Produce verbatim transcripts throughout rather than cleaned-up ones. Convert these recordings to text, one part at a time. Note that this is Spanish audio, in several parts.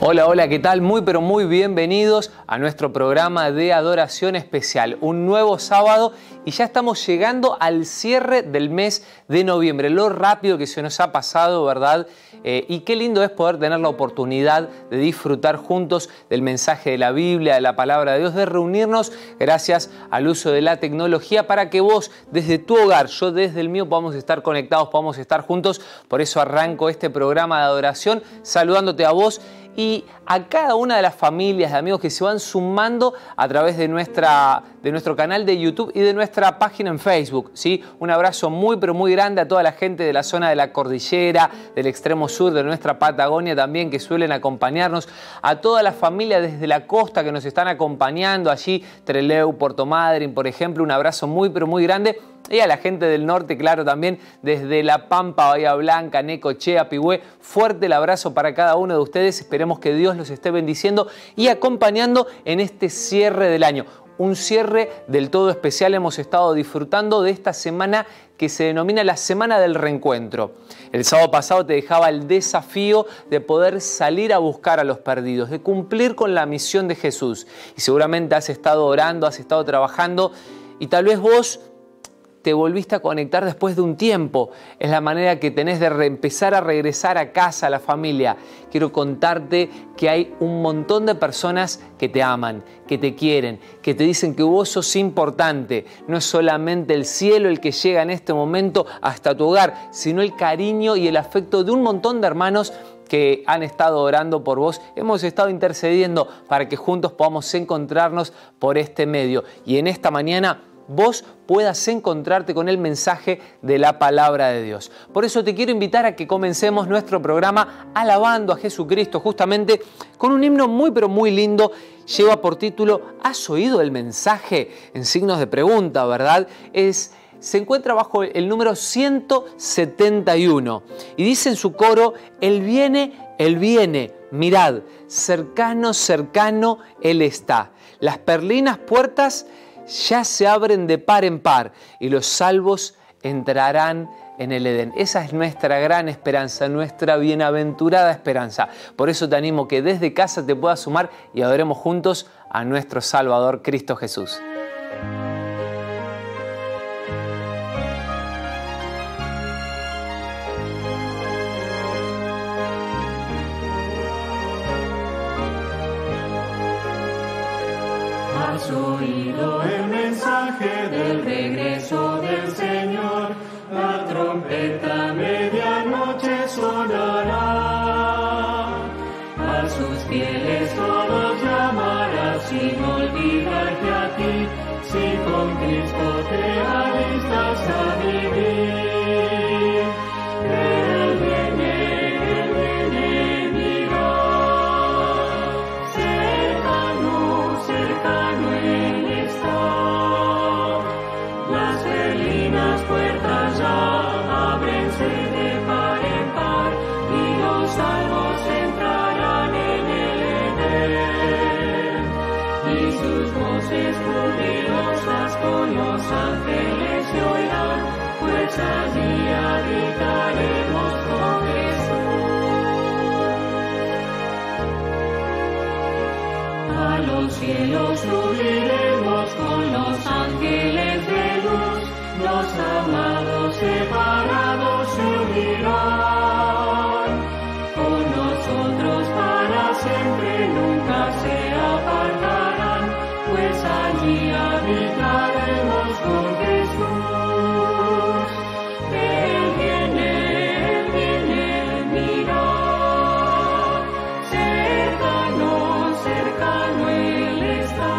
Hola, hola, ¿qué tal? Muy, pero muy bienvenidos a nuestro programa de adoración especial. Un nuevo sábado y ya estamos llegando al cierre del mes de noviembre. Lo rápido que se nos ha pasado, ¿verdad? Eh, y qué lindo es poder tener la oportunidad de disfrutar juntos del mensaje de la Biblia, de la palabra de Dios, de reunirnos gracias al uso de la tecnología para que vos desde tu hogar, yo desde el mío, podamos estar conectados, podamos estar juntos. Por eso arranco este programa de adoración saludándote a vos y a cada una de las familias, de amigos que se van sumando a través de, nuestra, de nuestro canal de YouTube y de nuestra página en Facebook, ¿sí? Un abrazo muy, pero muy grande a toda la gente de la zona de la cordillera, del extremo sur de nuestra Patagonia también, que suelen acompañarnos, a toda la familia desde la costa que nos están acompañando allí, Trelew, Puerto Madryn, por ejemplo, un abrazo muy, pero muy grande. Y a la gente del norte, claro, también desde La Pampa, Bahía Blanca, Necochea, Pigüé, fuerte el abrazo para cada uno de ustedes. Esperemos que Dios los esté bendiciendo y acompañando en este cierre del año. Un cierre del todo especial. Hemos estado disfrutando de esta semana que se denomina la Semana del Reencuentro. El sábado pasado te dejaba el desafío de poder salir a buscar a los perdidos, de cumplir con la misión de Jesús. Y seguramente has estado orando, has estado trabajando y tal vez vos te volviste a conectar después de un tiempo. Es la manera que tenés de empezar a regresar a casa, a la familia. Quiero contarte que hay un montón de personas que te aman, que te quieren, que te dicen que vos sos importante. No es solamente el cielo el que llega en este momento hasta tu hogar, sino el cariño y el afecto de un montón de hermanos que han estado orando por vos. Hemos estado intercediendo para que juntos podamos encontrarnos por este medio. Y en esta mañana vos puedas encontrarte con el mensaje de la palabra de Dios. Por eso te quiero invitar a que comencemos nuestro programa alabando a Jesucristo, justamente con un himno muy pero muy lindo. Lleva por título ¿Has oído el mensaje? En signos de pregunta, ¿verdad? Es, se encuentra bajo el número ciento setenta y uno y dice en su coro: Él viene, Él viene, mirad, cercano, cercano Él está. Las perlinas puertas ya se abren de par en par y los salvos entrarán en el Edén. Esa es nuestra gran esperanza, nuestra bienaventurada esperanza. Por eso te animo que desde casa te puedas sumar y adoremos juntos a nuestro Salvador Cristo Jesús. Has oído el mensaje del regreso del Señor, la trompeta a medianoche sonará. A sus fieles todos llamará sin olvidarte a ti, si con Cristo te alistas a vivir. Él viene, Él viene, mira, cercano, cercano Él está. Las perlinas puertas ya ábrense de par en par y los salvos entrarán en el Edén. Y sus voces jubilosas con los ángeles se oirán, pues allí habitaremos con Jesús. A los cielos subiremos con los ángeles de luz, los amados separados se unirán. Con nosotros para siempre nunca se apartarán, pues allí habitaremos con Jesús. Él viene, Él viene, mira, cercano, cercano Él está.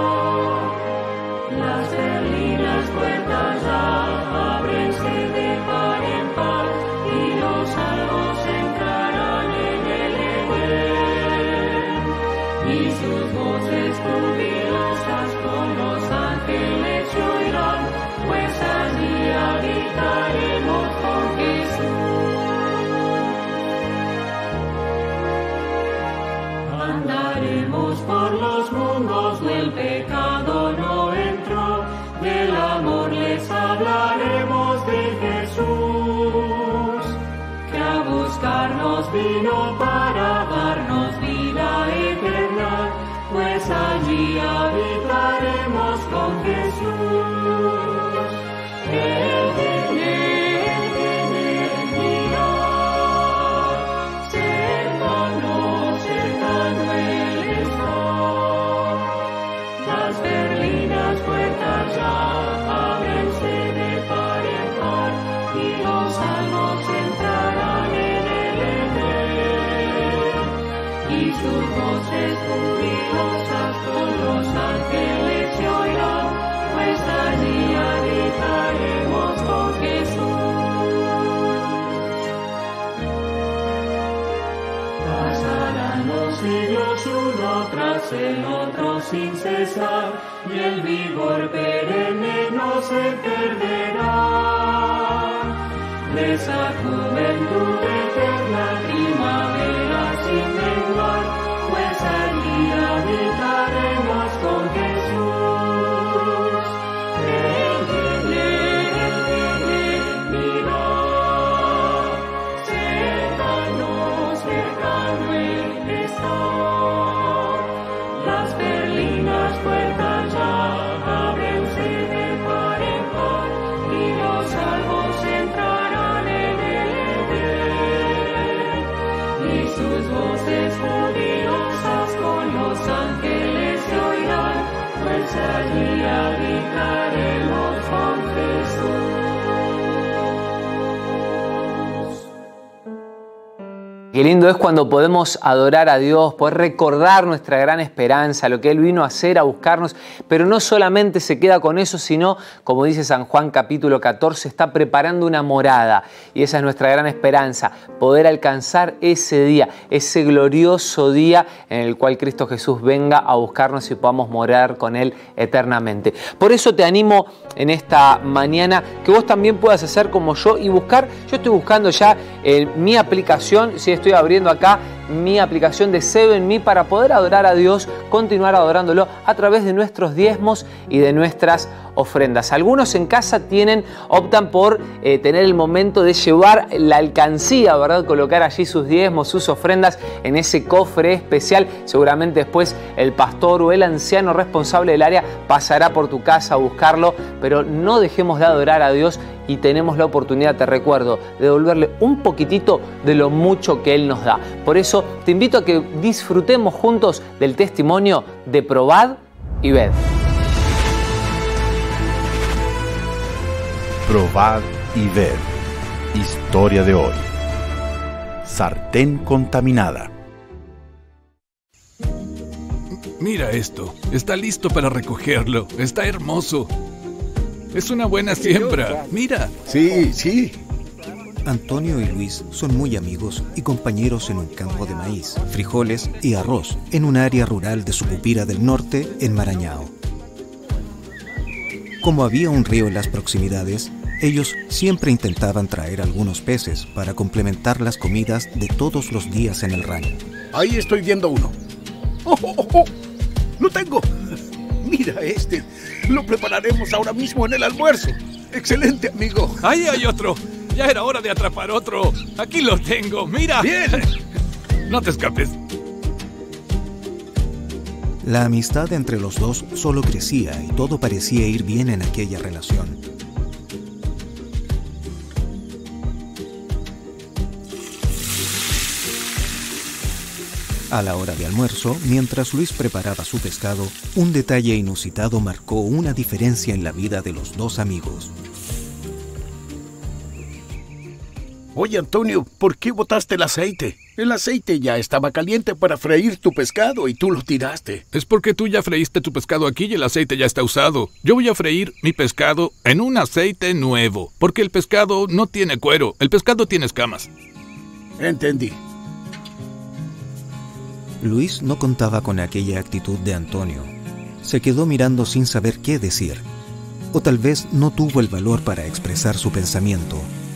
Las perlinas puertas ya ábrense de par en par y los salvos entrarán en el Edén. Y sus voces jubilosas con los ángeles se oirán, pues allí habitaremos con Jesús. Andaremos por los mundos, del pecado no entró, del amor les hablaremos de Jesús, que a buscarnos vino para darnos vida Él viene, Él viene, mira. Cercano, cercano Él está. Las berlinas puertas ya ábrense de par en par y los salvos entrarán en el Edén. Y sus voces jubilosas con los ángeles se oirán, pues allí habitaremos con Jesús. Pasarán los siglos uno tras el otro sin cesar, y el vigor perenne no se perderá. De esa juventud eterna, primavera sin menguar, pues allí habitaremos con Jesús. Él viene, Él viene, mira. Cercano, cercano Él está. Las berlinas puertas ya ábrense de par en par y los salvos entrarán en el Edén. Y sus voces jubilosas con los ángeles se oirán, pues allí habitaremos con Jesús. Qué lindo es cuando podemos adorar a Dios, poder recordar nuestra gran esperanza, lo que Él vino a hacer, a buscarnos, pero no solamente se queda con eso, sino, como dice San Juan capítulo catorce, está preparando una morada, y esa es nuestra gran esperanza, poder alcanzar ese día, ese glorioso día en el cual Cristo Jesús venga a buscarnos y podamos morar con Él eternamente. Por eso te animo en esta mañana que vos también puedas hacer como yo y buscar, yo estoy buscando ya en mi aplicación, si estoy abriendo acá mi aplicación de Seven Me para poder adorar a Dios, continuar adorándolo a través de nuestros diezmos y de nuestras ofrendas. Algunos en casa tienen, optan por eh, tener el momento de llevar la alcancía, ¿verdad? Colocar allí sus diezmos, sus ofrendas en ese cofre especial. Seguramente después el pastor o el anciano responsable del área pasará por tu casa a buscarlo, pero no dejemos de adorar a Dios y tenemos la oportunidad, te recuerdo, de devolverle un poquitito de lo mucho que Él nos da. Por eso te invito a que disfrutemos juntos del testimonio de Probad y Ved. Probad y ved. Historia de hoy. Sartén contaminada. Mira esto, está listo para recogerlo, está hermoso. Es una buena siembra, mira. Sí, sí. Antonio y Luis son muy amigos y compañeros en un campo de maíz, frijoles y arroz en un área rural de Sucupira del Norte, en Marañao. Como había un río en las proximidades, ellos siempre intentaban traer algunos peces para complementar las comidas de todos los días en el rancho. Ahí estoy viendo uno. ¡Oh, oh, oh, oh! ¡Lo tengo! Mira este. Lo prepararemos ahora mismo en el almuerzo. ¡Excelente, amigo! ¡Ahí hay otro! Ya era hora de atrapar otro. Aquí lo tengo, mira. ¡Bien! No te escapes. La amistad entre los dos solo crecía y todo parecía ir bien en aquella relación. A la hora de almuerzo, mientras Luis preparaba su pescado, un detalle inusitado marcó una diferencia en la vida de los dos amigos. Oye, Antonio, ¿por qué botaste el aceite? El aceite ya estaba caliente para freír tu pescado y tú lo tiraste. Es porque tú ya freíste tu pescado aquí y el aceite ya está usado. Yo voy a freír mi pescado en un aceite nuevo, porque el pescado no tiene cuero, el pescado tiene escamas. Entendí. Luis no contaba con aquella actitud de Antonio. Se quedó mirando sin saber qué decir. O tal vez no tuvo el valor para expresar su pensamiento.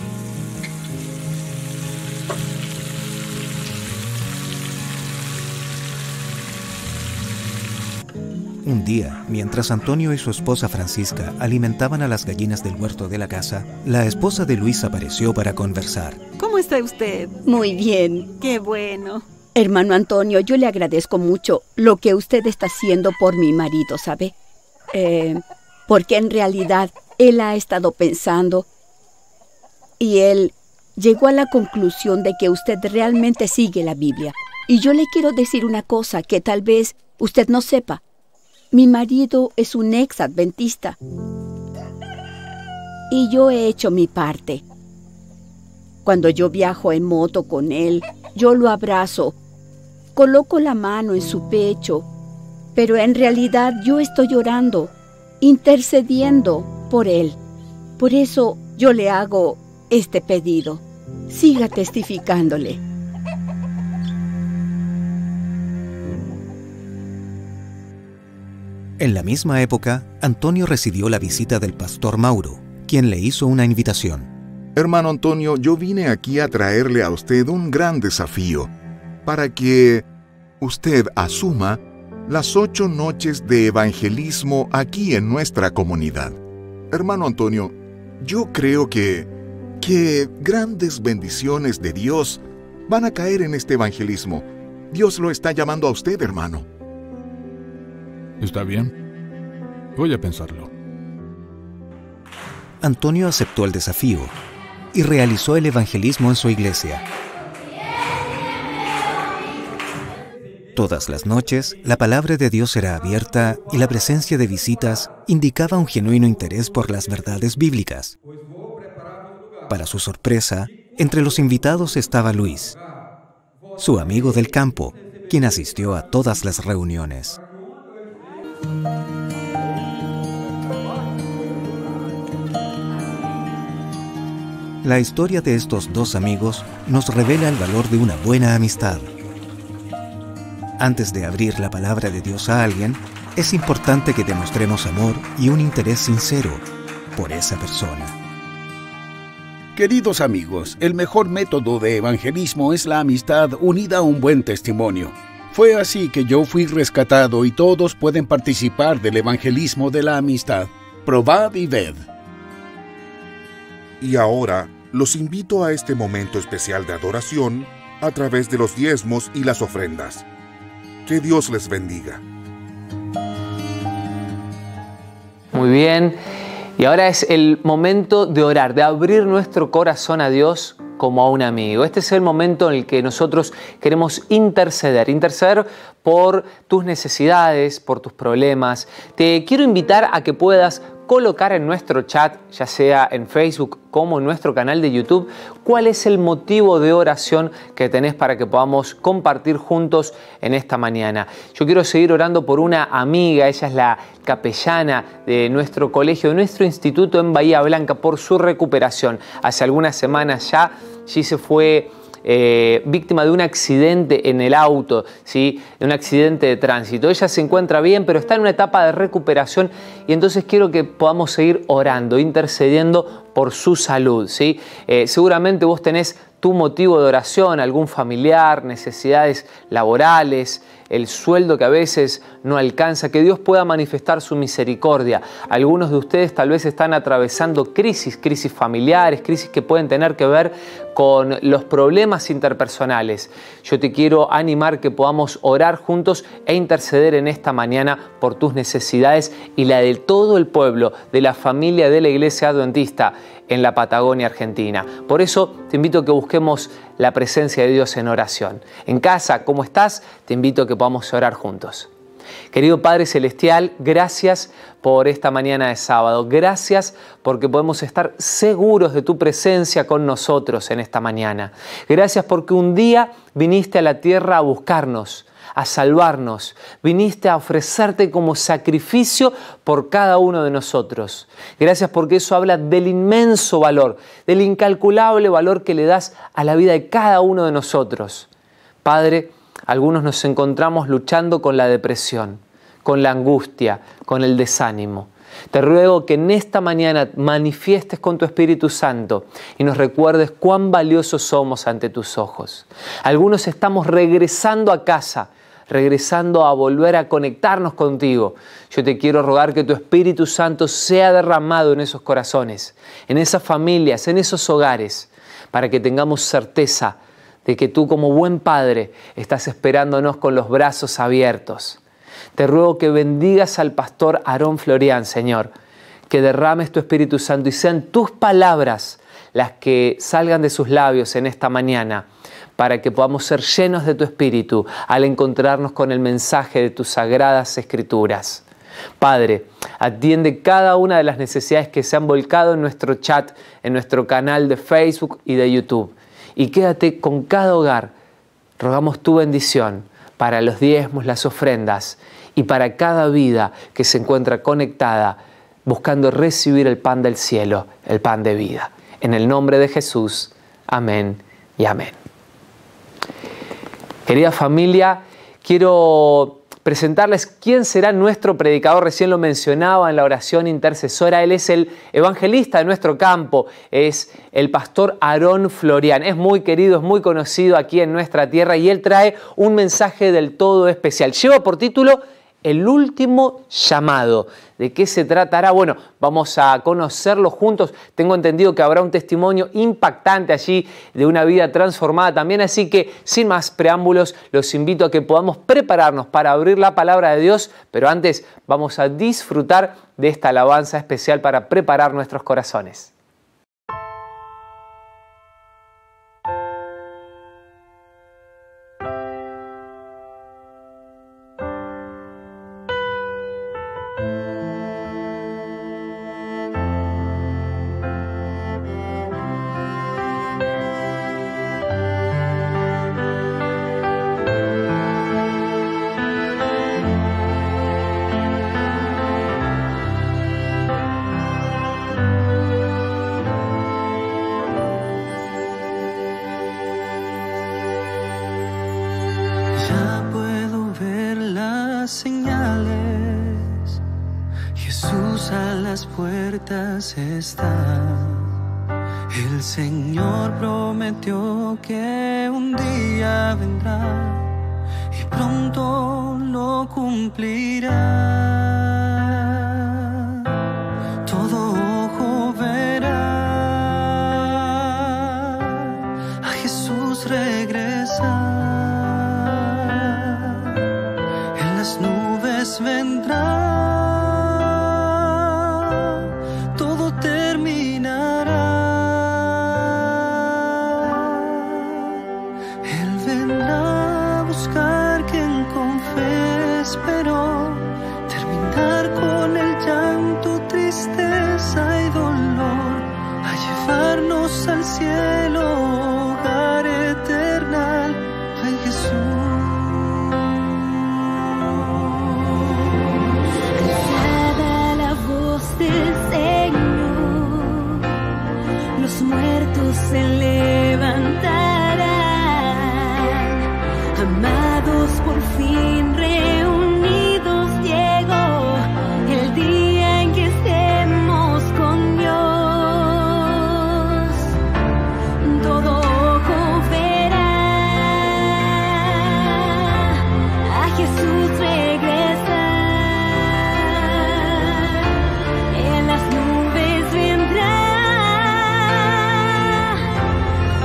Un día, mientras Antonio y su esposa Francisca alimentaban a las gallinas del huerto de la casa, la esposa de Luis apareció para conversar. ¿Cómo está usted? Muy bien. ¡Qué bueno! Hermano Antonio, yo le agradezco mucho lo que usted está haciendo por mi marido, ¿sabe? Eh, porque en realidad Él ha estado pensando y él llegó a la conclusión de que usted realmente sigue la Biblia. Y yo le quiero decir una cosa que tal vez usted no sepa. Mi marido es un ex adventista y yo he hecho mi parte. Cuando yo viajo en moto con él, yo lo abrazo, coloco la mano en su pecho, pero en realidad yo estoy orando, intercediendo por él. Por eso yo le hago este pedido. Siga testificándole. En la misma época, Antonio recibió la visita del pastor Mauro, quien le hizo una invitación. Hermano Antonio, yo vine aquí a traerle a usted un gran desafío para que usted asuma las ocho noches de evangelismo aquí en nuestra comunidad. Hermano Antonio, yo creo que, que grandes bendiciones de Dios van a caer en este evangelismo. Dios lo está llamando a usted, hermano. Está bien. Voy a pensarlo. Antonio aceptó el desafío y realizó el evangelismo en su iglesia. Todas las noches, la palabra de Dios era abierta y la presencia de visitas indicaba un genuino interés por las verdades bíblicas. Para su sorpresa, entre los invitados estaba Luis, su amigo del campo, quien asistió a todas las reuniones. La historia de estos dos amigos nos revela el valor de una buena amistad. Antes de abrir la palabra de Dios a alguien, es importante que demostremos amor y un interés sincero por esa persona. Queridos amigos, el mejor método de evangelismo es la amistad unida a un buen testimonio. Fue así que yo fui rescatado y todos pueden participar del evangelismo de la amistad. Probad y ved. Y ahora los invito a este momento especial de adoración a través de los diezmos y las ofrendas. Que Dios les bendiga. Muy bien. Y ahora es el momento de orar, de abrir nuestro corazón a Dios como a un amigo. Este es el momento en el que nosotros queremos interceder, interceder por tus necesidades, por tus problemas. Te quiero invitar a que puedas colocar en nuestro chat, ya sea en Facebook como en nuestro canal de YouTube, cuál es el motivo de oración que tenés para que podamos compartir juntos en esta mañana. Yo quiero seguir orando por una amiga, ella es la capellana de nuestro colegio, de nuestro instituto en Bahía Blanca, por su recuperación. Hace algunas semanas ya, sí se fue Eh, víctima de un accidente en el auto, ¿sí? De un accidente de tránsito. Ella se encuentra bien, pero está en una etapa de recuperación y entonces quiero que podamos seguir orando, intercediendo por su salud, ¿sí? Eh, seguramente vos tenés tu motivo de oración, algún familiar, necesidades laborales, el sueldo que a veces no alcanza, que Dios pueda manifestar su misericordia. Algunos de ustedes tal vez están atravesando crisis, crisis familiares, crisis que pueden tener que ver con los problemas interpersonales. Yo te quiero animar que podamos orar juntos e interceder en esta mañana por tus necesidades y la de todo el pueblo, de la familia de la Iglesia Adventista en la Patagonia Argentina. Por eso te invito a que busquemos la presencia de Dios en oración. En casa, ¿cómo estás? Te invito a que podamos orar juntos. Querido Padre Celestial, gracias por esta mañana de sábado. Gracias porque podemos estar seguros de tu presencia con nosotros en esta mañana. Gracias porque un día viniste a la tierra a buscarnos, a salvarnos. Viniste a ofrecerte como sacrificio por cada uno de nosotros. Gracias porque eso habla del inmenso valor, del incalculable valor que le das a la vida de cada uno de nosotros. Padre, algunos nos encontramos luchando con la depresión, con la angustia, con el desánimo. Te ruego que en esta mañana manifiestes con tu Espíritu Santo y nos recuerdes cuán valiosos somos ante tus ojos. Algunos estamos regresando a casa, regresando a volver a conectarnos contigo. Yo te quiero rogar que tu Espíritu Santo sea derramado en esos corazones, en esas familias, en esos hogares, para que tengamos certeza de que tú como buen Padre estás esperándonos con los brazos abiertos. Te ruego que bendigas al pastor Aarón Florian, Señor, que derrames tu Espíritu Santo y sean tus palabras las que salgan de sus labios en esta mañana, para que podamos ser llenos de tu Espíritu al encontrarnos con el mensaje de tus sagradas Escrituras. Padre, atiende cada una de las necesidades que se han volcado en nuestro chat, en nuestro canal de Facebook y de YouTube. Y quédate con cada hogar. Rogamos tu bendición para los diezmos, las ofrendas y para cada vida que se encuentra conectada buscando recibir el pan del cielo, el pan de vida. En el nombre de Jesús, amén y amén. Querida familia, quiero presentarles quién será nuestro predicador. Recién lo mencionaba en la oración intercesora. Él es el evangelista de nuestro campo, es el pastor Aarón Florian. Es muy querido, es muy conocido aquí en nuestra tierra y él trae un mensaje del todo especial. Lleva por título El último llamado. ¿De qué se tratará? Bueno, vamos a conocerlo juntos. Tengo entendido que habrá un testimonio impactante allí de una vida transformada también. Así que, sin más preámbulos, los invito a que podamos prepararnos para abrir la palabra de Dios. Pero antes vamos a disfrutar de esta alabanza especial para preparar nuestros corazones. Señales, Jesús a las puertas está. El Señor prometió que un día vendrá y pronto lo cumplirá. Todo ojo verá a Jesús regresar. Las nubes vendrá, todo terminará. Él vendrá a buscar quien con fe esperó, terminar con el llanto, tristeza y dolor, a llevarnos al cielo, hogar eternal en Jesús. Los muertos se levantarán, amados por fin reunidos, llegó el día en que estemos con Dios. Todo ojo verá a Jesús regresar. En las nubes vendrá,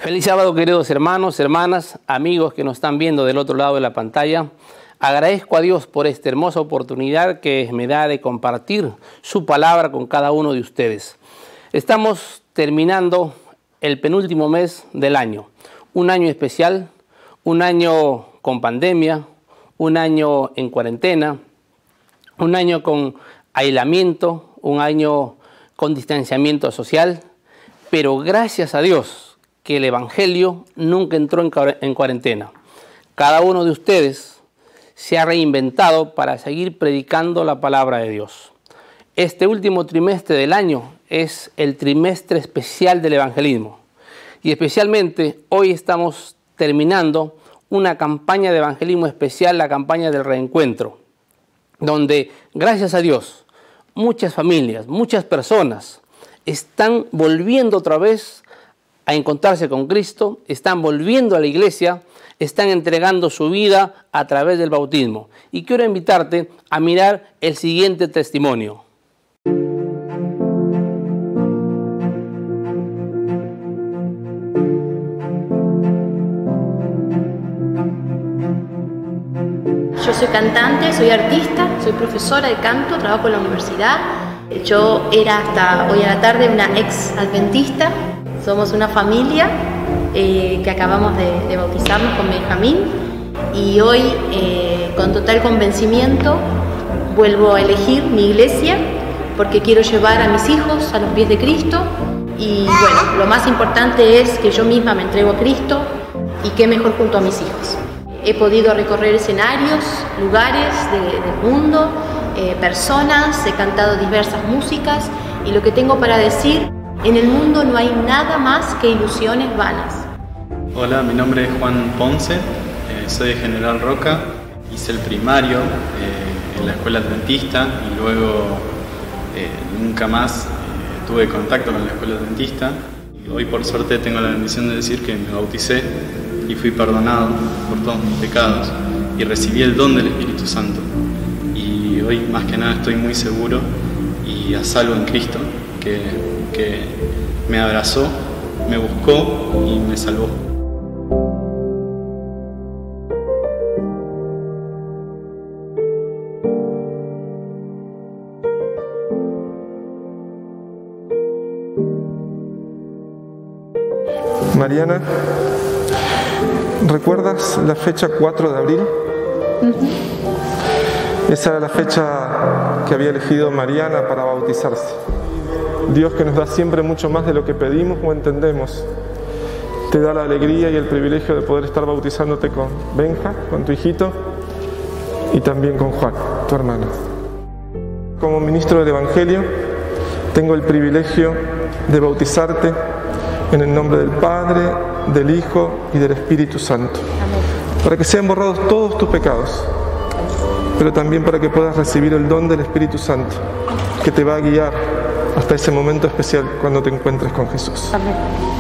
Feliz sábado, queridos hermanos, hermanas, amigos que nos están viendo del otro lado de la pantalla. Agradezco a Dios por esta hermosa oportunidad que me da de compartir su palabra con cada uno de ustedes. Estamos terminando el penúltimo mes del año, un año especial, un año con pandemia, un año en cuarentena, un año con aislamiento, un año con distanciamiento social, pero gracias a Dios que el Evangelio nunca entró en cuarentena. Cada uno de ustedes se ha reinventado para seguir predicando la palabra de Dios. Este último trimestre del año es el trimestre especial del evangelismo. Y especialmente hoy estamos terminando una campaña de evangelismo especial, la campaña del reencuentro, donde, gracias a Dios, muchas familias, muchas personas están volviendo otra vez a encontrarse con Cristo, están volviendo a la iglesia, están entregando su vida a través del bautismo. Y quiero invitarte a mirar el siguiente testimonio. Yo soy cantante, soy artista, soy profesora de canto, trabajo en la universidad. Yo era hasta hoy a la tarde una ex adventista. Somos una familia eh, que acabamos de, de bautizarnos con Benjamín y hoy eh, con total convencimiento vuelvo a elegir mi iglesia porque quiero llevar a mis hijos a los pies de Cristo y bueno, lo más importante es que yo misma me entrego a Cristo y qué mejor junto a mis hijos. He podido recorrer escenarios, lugares de, del mundo, eh, personas, he cantado diversas músicas y lo que tengo para decir: en el mundo no hay nada más que ilusiones vanas. Hola, mi nombre es Juan Ponce, eh, soy de General Roca, hice el primario eh, en la escuela adventista y luego eh, nunca más eh, tuve contacto con la escuela adventista. Y hoy por suerte tengo la bendición de decir que me bauticé y fui perdonado por todos mis pecados y recibí el don del Espíritu Santo. Y hoy más que nada estoy muy seguro y a salvo en Cristo, que que me abrazó, me buscó y me salvó. Mariana, ¿recuerdas la fecha cuatro de abril? Uh-huh. Esa era la fecha que había elegido Mariana para bautizarse. Dios, que nos da siempre mucho más de lo que pedimos o entendemos, te da la alegría y el privilegio de poder estar bautizándote con Benja, con tu hijito, y también con Juan, tu hermano. Como ministro del Evangelio, tengo el privilegio de bautizarte en el nombre del Padre, del Hijo y del Espíritu Santo, para que sean borrados todos tus pecados, pero también para que puedas recibir el don del Espíritu Santo, que te va a guiar hasta ese momento especial cuando te encuentres con Jesús. Amén.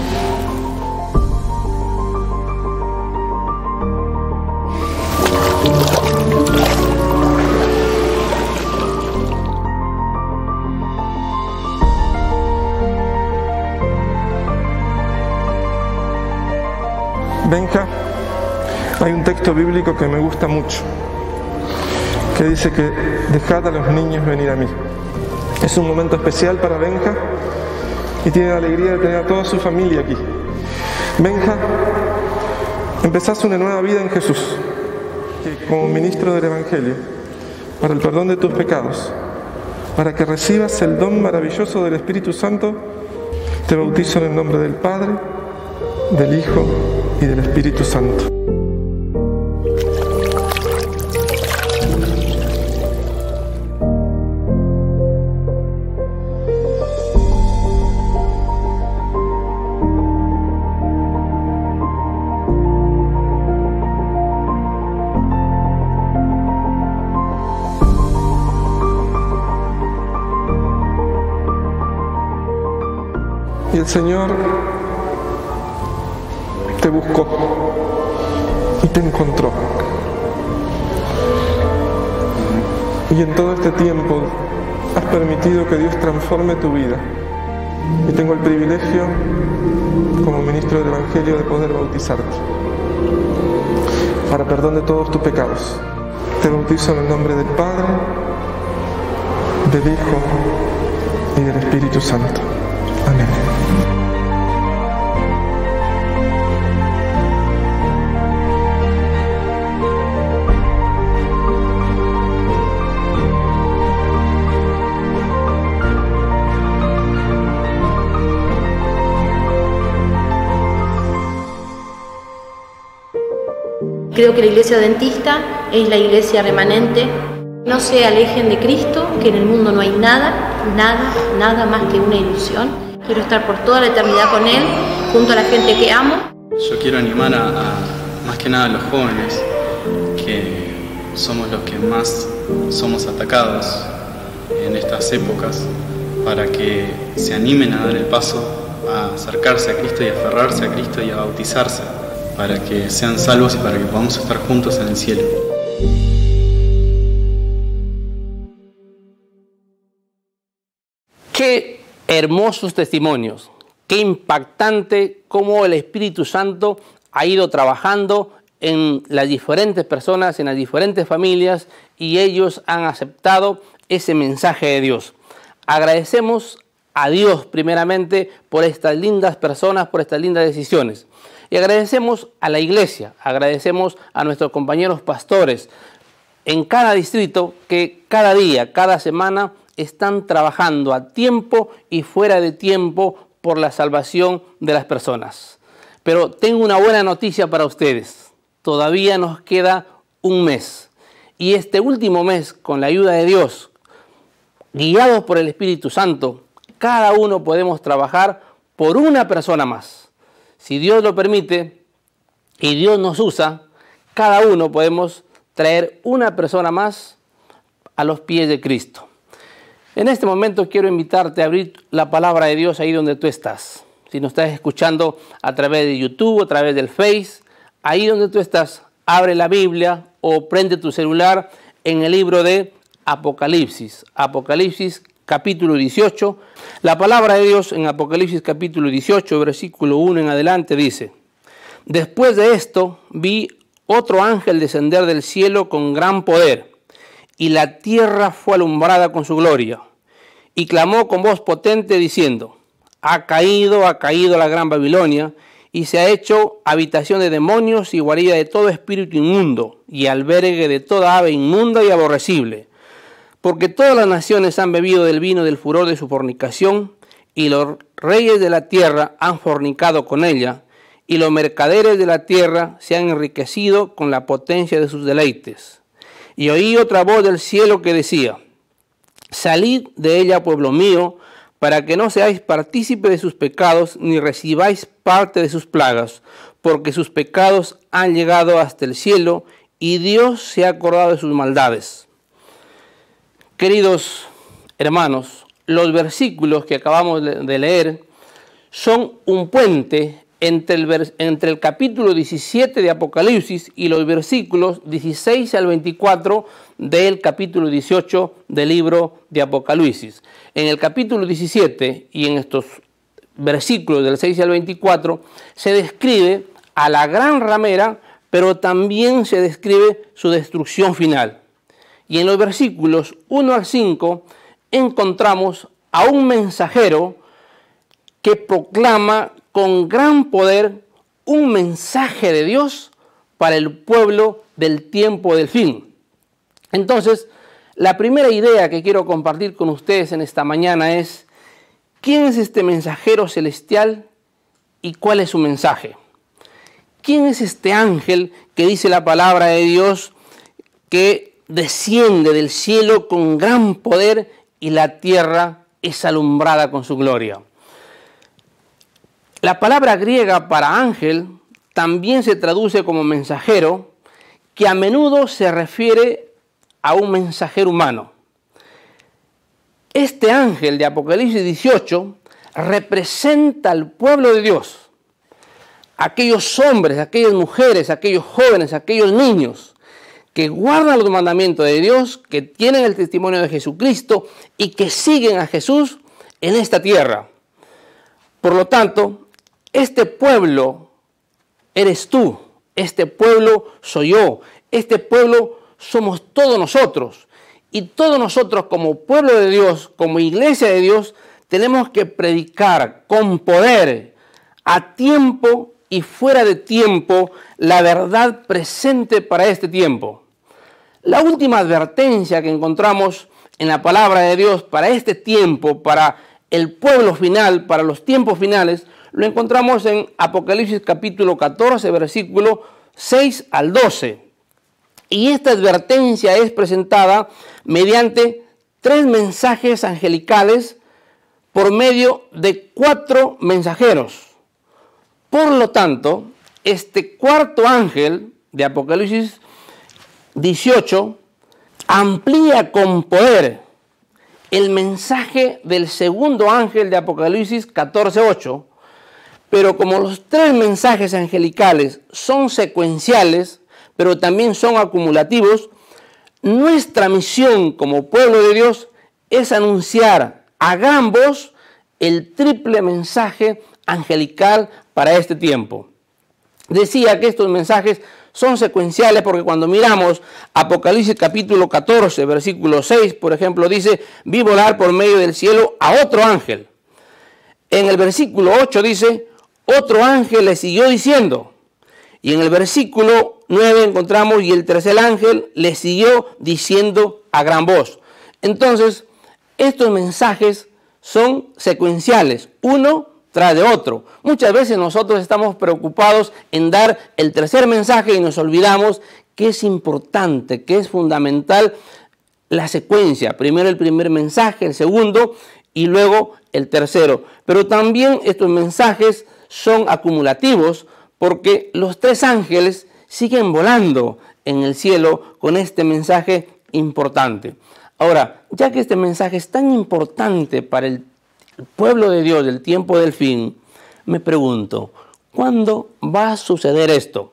Benja, hay un texto bíblico que me gusta mucho, que dice que dejad a los niños venir a mí. Es un momento especial para Benja y tiene la alegría de tener a toda su familia aquí. Benja, empezás una nueva vida en Jesús, como ministro del Evangelio, para el perdón de tus pecados, para que recibas el don maravilloso del Espíritu Santo. Te bautizo en el nombre del Padre, del Hijo y del Espíritu Santo. Y el Señor te buscó y te encontró. Y en todo este tiempo has permitido que Dios transforme tu vida. Y tengo el privilegio como ministro del Evangelio, de poder bautizarte para perdón de todos tus pecados. Te bautizo en el nombre del Padre, del Hijo y del Espíritu Santo. Amén. Creo que la iglesia adventista es la iglesia remanente. No se alejen de Cristo, que en el mundo no hay nada, nada, nada más que una ilusión. Quiero estar por toda la eternidad con Él, junto a la gente que amo. Yo quiero animar a, a más que nada a los jóvenes, que somos los que más somos atacados en estas épocas, para que se animen a dar el paso, a acercarse a Cristo y aferrarse a Cristo y a bautizarse, para que sean salvos y para que podamos estar juntos en el cielo. Qué hermosos testimonios, qué impactante cómo el Espíritu Santo ha ido trabajando en las diferentes personas, en las diferentes familias, y ellos han aceptado ese mensaje de Dios. Agradecemos a Dios primeramente por estas lindas personas, por estas lindas decisiones. Y agradecemos a la iglesia, agradecemos a nuestros compañeros pastores en cada distrito que cada día, cada semana están trabajando a tiempo y fuera de tiempo por la salvación de las personas. Pero tengo una buena noticia para ustedes. Todavía nos queda un mes. Y este último mes, con la ayuda de Dios, guiados por el Espíritu Santo, cada uno podemos trabajar por una persona más. Si Dios lo permite y Dios nos usa, cada uno podemos traer una persona más a los pies de Cristo. En este momento quiero invitarte a abrir la palabra de Dios ahí donde tú estás. Si nos estás escuchando a través de YouTube, a través del Face, ahí donde tú estás, abre la Biblia o prende tu celular en el libro de Apocalipsis. Apocalipsis capítulo dieciocho. La palabra de Dios en Apocalipsis capítulo dieciocho, versículo uno en adelante dice: Después de esto vi otro ángel descender del cielo con gran poder, y la tierra fue alumbrada con su gloria. Y clamó con voz potente diciendo: Ha caído, ha caído la gran Babilonia, y se ha hecho habitación de demonios y guarida de todo espíritu inmundo, y albergue de toda ave inmunda y aborrecible. Porque todas las naciones han bebido del vino del furor de su fornicación, y los reyes de la tierra han fornicado con ella, y los mercaderes de la tierra se han enriquecido con la potencia de sus deleites. Y oí otra voz del cielo que decía: Salid de ella, pueblo mío, para que no seáis partícipe de sus pecados, ni recibáis parte de sus plagas, porque sus pecados han llegado hasta el cielo, y Dios se ha acordado de sus maldades. Queridos hermanos, los versículos que acabamos de leer son un puente entre el, entre el capítulo diecisiete de Apocalipsis y los versículos dieciséis al veinticuatro del capítulo dieciocho del libro de Apocalipsis. En el capítulo diecisiete y en estos versículos del seis al veinticuatro se describe a la gran ramera, pero también se describe su destrucción final. Y en los versículos uno al cinco encontramos a un mensajero que proclama con gran poder un mensaje de Dios para el pueblo del tiempo del fin. Entonces, la primera idea que quiero compartir con ustedes en esta mañana es: ¿quién es este mensajero celestial y cuál es su mensaje? ¿Quién es este ángel que dice la palabra de Dios que desciende del cielo con gran poder y la tierra es alumbrada con su gloria? La palabra griega para ángel también se traduce como mensajero, que a menudo se refiere a un mensajero humano. Este ángel de Apocalipsis dieciocho representa al pueblo de Dios, aquellos hombres, aquellas mujeres, aquellos jóvenes, aquellos niños que guardan los mandamientos de Dios, que tienen el testimonio de Jesucristo y que siguen a Jesús en esta tierra. Por lo tanto, Este pueblo eres tú, este pueblo soy yo, este pueblo somos todos nosotros. Y todos nosotros como pueblo de Dios, como iglesia de Dios, tenemos que predicar con poder, a tiempo y fuera de tiempo, la verdad presente para este tiempo. La última advertencia que encontramos en la palabra de Dios para este tiempo, para el pueblo final, para los tiempos finales, lo encontramos en Apocalipsis capítulo catorce, versículo seis al doce. Y esta advertencia es presentada mediante tres mensajes angelicales por medio de cuatro mensajeros. Por lo tanto, este cuarto ángel de Apocalipsis dieciocho amplía con poder el mensaje del segundo ángel de Apocalipsis catorce ocho, pero como los tres mensajes angelicales son secuenciales, pero también son acumulativos, nuestra misión como pueblo de Dios es anunciar a gran voz el triple mensaje angelical para este tiempo. Decía que estos mensajes son secuenciales porque cuando miramos Apocalipsis capítulo catorce, versículo seis, por ejemplo, dice, vi volar por medio del cielo a otro ángel. En el versículo ocho dice, otro ángel le siguió diciendo. Y en el versículo nueve encontramos, y el tercer ángel le siguió diciendo a gran voz. Entonces, estos mensajes son secuenciales, uno tras de otro. Muchas veces nosotros estamos preocupados en dar el tercer mensaje y nos olvidamos que es importante, que es fundamental la secuencia. Primero el primer mensaje, el segundo y luego el tercero. Pero también estos mensajes son acumulativos porque los tres ángeles siguen volando en el cielo con este mensaje importante. Ahora, ya que este mensaje es tan importante para el pueblo de Dios del tiempo del fin, me pregunto, ¿cuándo va a suceder esto?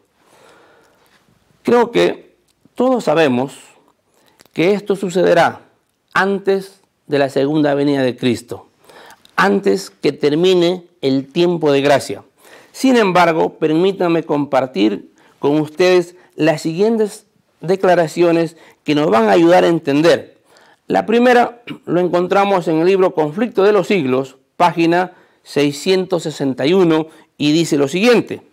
Creo que todos sabemos que esto sucederá antes de la segunda venida de Cristo, antes que termine el tiempo de gracia. Sin embargo, permítanme compartir con ustedes las siguientes declaraciones que nos van a ayudar a entender. La primera lo encontramos en el libro Conflicto de los Siglos, página seiscientos sesenta y uno, y dice lo siguiente.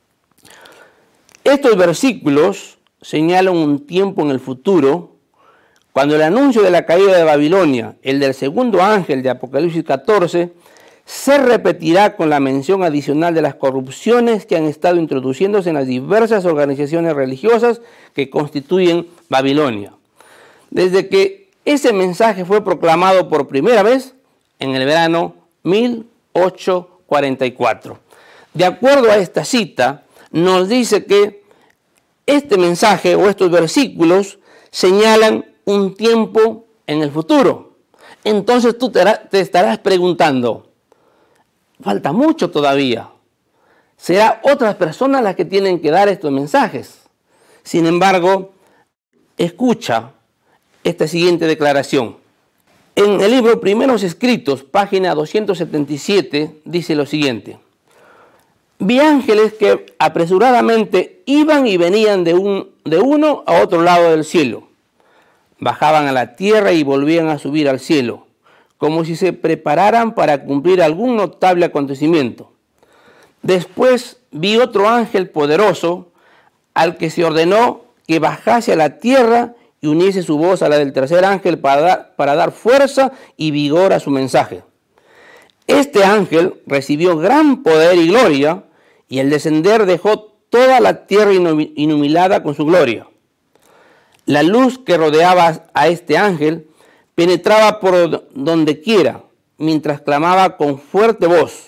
Estos versículos señalan un tiempo en el futuro, cuando el anuncio de la caída de Babilonia, el del segundo ángel de Apocalipsis catorce, se repetirá con la mención adicional de las corrupciones que han estado introduciéndose en las diversas organizaciones religiosas que constituyen Babilonia. Desde que ese mensaje fue proclamado por primera vez en el verano mil ochocientos cuarenta y cuatro. De acuerdo a esta cita, nos dice que este mensaje o estos versículos señalan un tiempo en el futuro. Entonces tú te estarás preguntando, falta mucho todavía. Será otras personas las que tienen que dar estos mensajes. Sin embargo, escucha esta siguiente declaración. En el libro Primeros Escritos, página doscientos setenta y siete, dice lo siguiente. Vi ángeles que apresuradamente iban y venían de, un, de uno a otro lado del cielo. Bajaban a la tierra y volvían a subir al cielo, como si se prepararan para cumplir algún notable acontecimiento. Después vi otro ángel poderoso, al que se ordenó que bajase a la tierra y uniese su voz a la del tercer ángel para dar, para dar fuerza y vigor a su mensaje. Este ángel recibió gran poder y gloria, y al descender dejó toda la tierra iluminada con su gloria. La luz que rodeaba a este ángel penetraba por donde quiera, mientras clamaba con fuerte voz.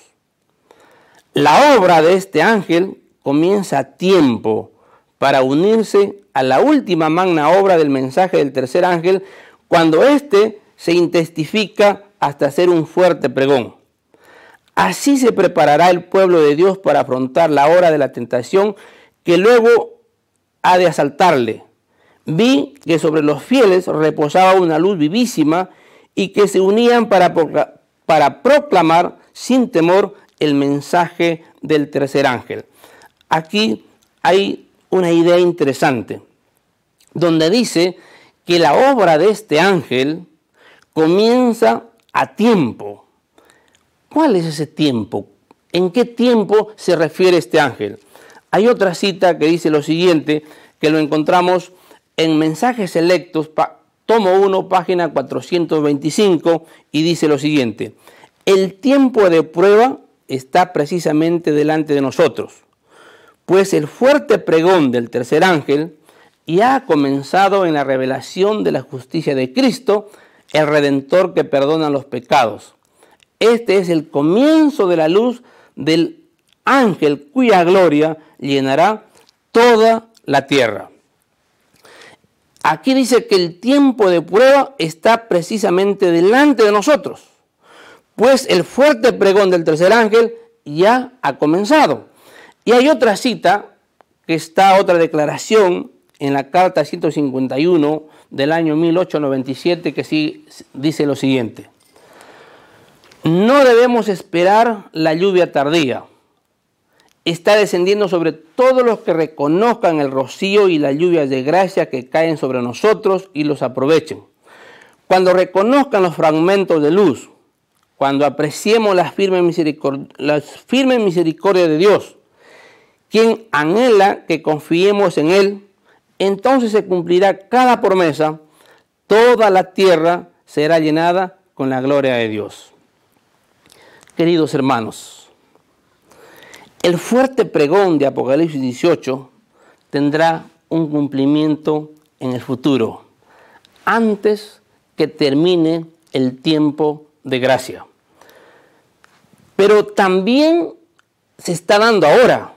La obra de este ángel comienza a tiempo para unirse a la última magna obra del mensaje del tercer ángel, cuando éste se intensifica hasta hacer un fuerte pregón. Así se preparará el pueblo de Dios para afrontar la hora de la tentación que luego ha de asaltarle. Vi que sobre los fieles reposaba una luz vivísima y que se unían para, para proclamar sin temor el mensaje del tercer ángel. Aquí hay una idea interesante, donde dice que la obra de este ángel comienza a tiempo. ¿Cuál es ese tiempo? ¿En qué tiempo se refiere este ángel? Hay otra cita que dice lo siguiente, que lo encontramos en Mensajes Selectos, tomo uno, página cuatrocientos veinticinco, y dice lo siguiente: el tiempo de prueba está precisamente delante de nosotros, pues el fuerte pregón del tercer ángel ya ha comenzado en la revelación de la justicia de Cristo, el Redentor que perdona los pecados. Este es el comienzo de la luz del ángel cuya gloria llenará toda la tierra. Aquí dice que el tiempo de prueba está precisamente delante de nosotros, pues el fuerte pregón del tercer ángel ya ha comenzado. Y hay otra cita, que está otra declaración en la carta ciento cincuenta y uno del año mil ochocientos noventa y siete, que sí dice lo siguiente: no debemos esperar la lluvia tardía. Está descendiendo sobre todos los que reconozcan el rocío y las lluvias de gracia que caen sobre nosotros y los aprovechen. Cuando reconozcan los fragmentos de luz, cuando apreciemos las firmes misericordias, las firmes misericordias de Dios, quien anhela que confiemos en Él, entonces se cumplirá cada promesa, toda la tierra será llenada con la gloria de Dios. Queridos hermanos, el fuerte pregón de Apocalipsis dieciocho tendrá un cumplimiento en el futuro, antes que termine el tiempo de gracia. Pero también se está dando ahora.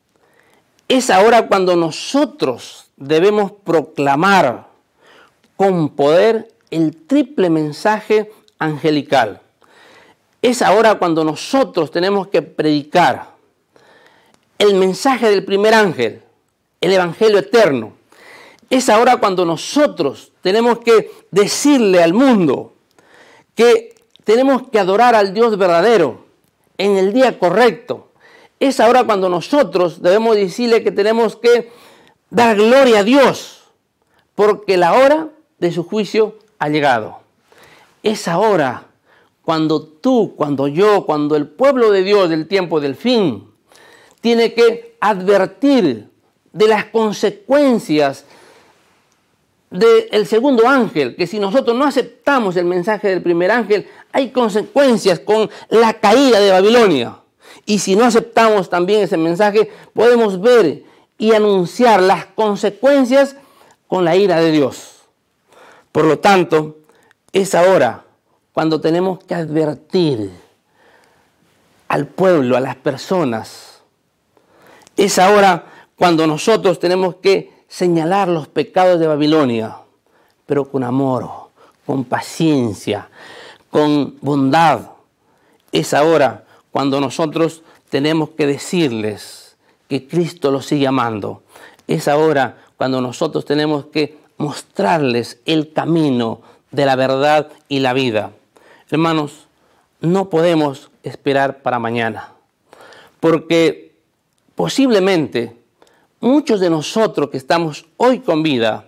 Es ahora cuando nosotros debemos proclamar con poder el triple mensaje angelical. Es ahora cuando nosotros tenemos que predicar el mensaje del primer ángel, el evangelio eterno. Es ahora cuando nosotros tenemos que decirle al mundo que tenemos que adorar al Dios verdadero en el día correcto. Es ahora cuando nosotros debemos decirle que tenemos que dar gloria a Dios, porque la hora de su juicio ha llegado. Es ahora cuando tú, cuando yo, cuando el pueblo de Dios del tiempo del fin tiene que advertir de las consecuencias del segundo ángel, que si nosotros no aceptamos el mensaje del primer ángel, hay consecuencias con la caída de Babilonia. Y si no aceptamos también ese mensaje, podemos ver y anunciar las consecuencias con la ira de Dios. Por lo tanto, es ahora cuando tenemos que advertir al pueblo, a las personas. Es ahora cuando nosotros tenemos que señalar los pecados de Babilonia, pero con amor, con paciencia, con bondad. Es ahora cuando nosotros tenemos que decirles que Cristo los sigue amando. Es ahora cuando nosotros tenemos que mostrarles el camino de la verdad y la vida. Hermanos, no podemos esperar para mañana, porque posiblemente muchos de nosotros que estamos hoy con vida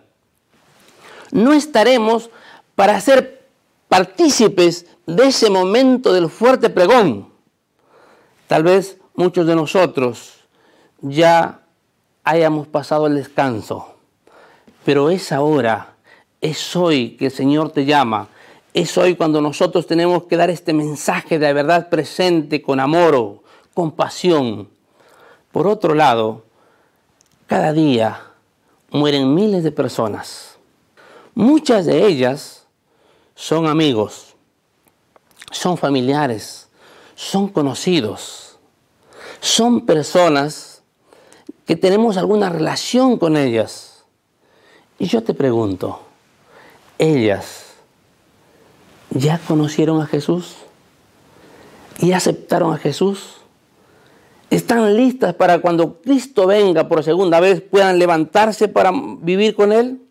no estaremos para ser partícipes de ese momento del fuerte pregón. Tal vez muchos de nosotros ya hayamos pasado el descanso, pero es ahora, es hoy que el Señor te llama. Es hoy cuando nosotros tenemos que dar este mensaje de la verdad presente con amor, con pasión. Por otro lado, cada día mueren miles de personas. Muchas de ellas son amigos, son familiares, son conocidos, son personas que tenemos alguna relación con ellas. Y yo te pregunto, ¿ellas ya conocieron a Jesús? ¿Y aceptaron a Jesús? ¿Están listas para cuando Cristo venga por segunda vez puedan levantarse para vivir con Él?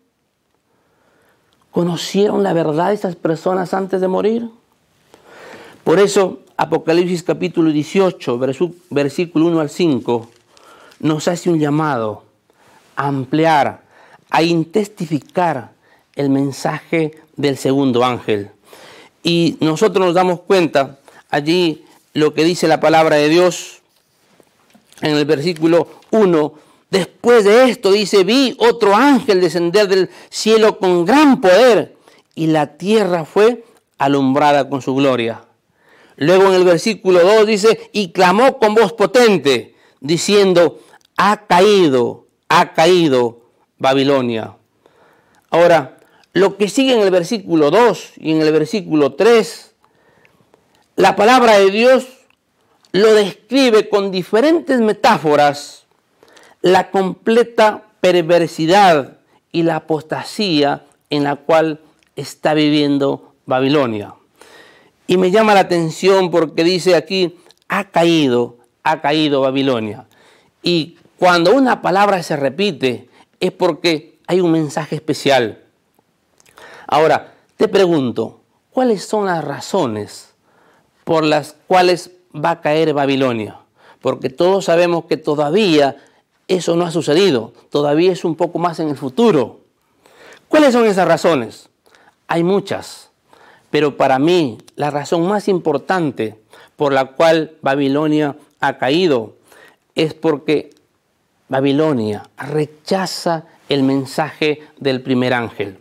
¿Conocieron la verdad de estas personas antes de morir? Por eso Apocalipsis capítulo dieciocho, versículo uno al cinco, nos hace un llamado a ampliar, a intensificar el mensaje del segundo ángel. Y nosotros nos damos cuenta allí lo que dice la palabra de Dios en el versículo uno. Después de esto dice, vi otro ángel descender del cielo con gran poder y la tierra fue alumbrada con su gloria. Luego en el versículo dos dice, y clamó con voz potente, diciendo, ha caído, ha caído Babilonia. Ahora, lo que sigue en el versículo dos y en el versículo tres, la palabra de Dios lo describe con diferentes metáforas, la completa perversidad y la apostasía en la cual está viviendo Babilonia. Y me llama la atención porque dice aquí, ha caído, ha caído Babilonia. Y cuando una palabra se repite es porque hay un mensaje especial. Ahora, te pregunto, ¿cuáles son las razones por las cuales va a caer Babilonia? Porque todos sabemos que todavía eso no ha sucedido, todavía es un poco más en el futuro. ¿Cuáles son esas razones? Hay muchas, pero para mí la razón más importante por la cual Babilonia ha caído es porque Babilonia rechaza el mensaje del primer ángel.